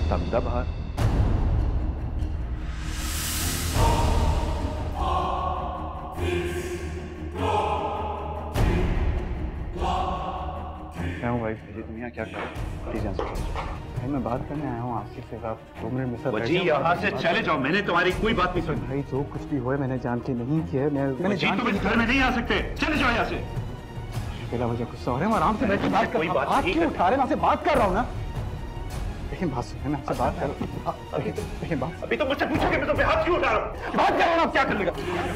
तमदा बाहर। क्या हूँ भाई? तुम यहाँ क्या कर रहे हो? प्लीज भाई मैं बात करने आया हूँ आपसे। सिर्फ आप 2 मिनट में सब जी यहाँ से चले जाओ, मैंने तुम्हारी कोई बात नहीं सुनी। भाई जो कुछ भी हुआ मैंने जान के नहीं किया। मैंने जी तुम इस घर में नहीं आ सकते, चले जाओ यहाँ से। पहला वजह गुस्सा हो रहे हैं, आराम से बैठ के बात कर। बात क्यों उठा रहे हैं? मैं आपसे बात कर रहा हूँ ना। लेकिन बात सुनिए, मैं आपसे बात कर रहा हूँ। अभी तो मुझसे पूछोगे मैं तुम्हें हाथ क्यों उठा रहा हूँ? बात कर रहा हूँ, आप क्या करने का?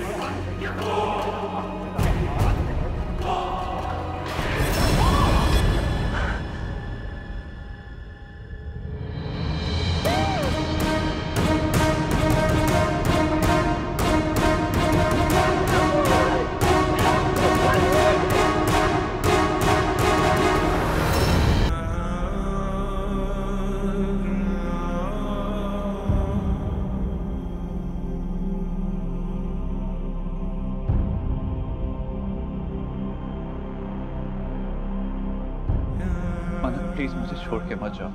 प्लीज मुझे छोड़ के मत जाओ।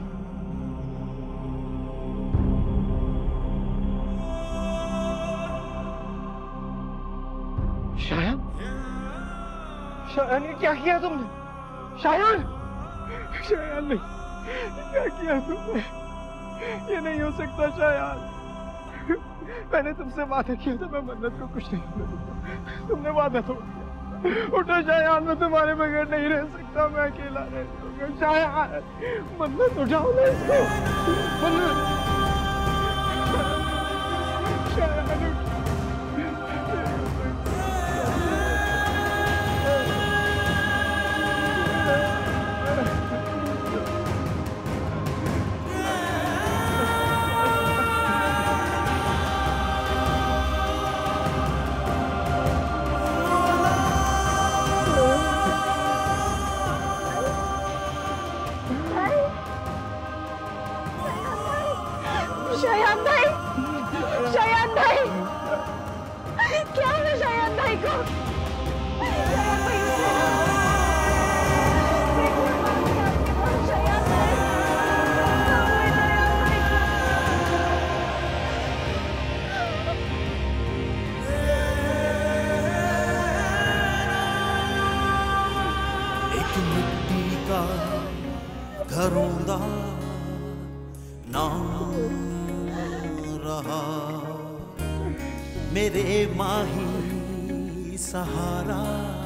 शायन, शायन ये क्या किया तुमने? शायन, शायन नहीं, क्या किया तुमने? ये नहीं हो सकता शायन। मैंने तुमसे वादा किया था मैं मन्नत को कुछ नहीं होने दूंगा। तुमने वादा तोड़ दिया। उठो शायन, मैं तुम्हारे बगैर नहीं रह सकता, मैं अकेला रह सकूंगा। शायन, मन्नत उठाओ ना इसको। मन्नत, शायन शायन भाई, शायन भाई, क्या है शायन भाई को? शायन भाई, शायन भाई, एक मिट्टी का घरोंदा नाम रहा मेरे माही सहारा।